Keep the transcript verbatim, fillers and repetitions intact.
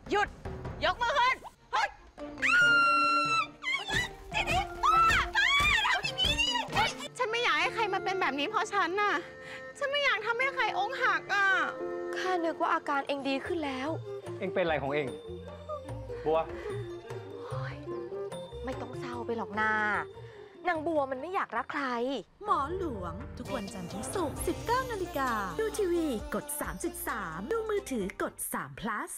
หยุดยกมือขึ้นเฮ้ยนี่นี่ป้าป้าทำอย่างนี้ฉันไม่อยากให้ใครมาเป็นแบบนี้เพราะฉันน่ะฉันไม่อยากทำให้ใครอกหักอ่ะข้านึกว่าอาการเองดีขึ้นแล้วเองเป็นอะไรของเองบัวไม่ต้องเศร้าไปหรอกนานางบัวมันไม่อยากรักใครหมอหลวงทุกวันจันทร์ถึงศุกร์ สิบเก้านาฬิกาดูทีวีกด สามสิบสาม ดูมือถือกดสาม plus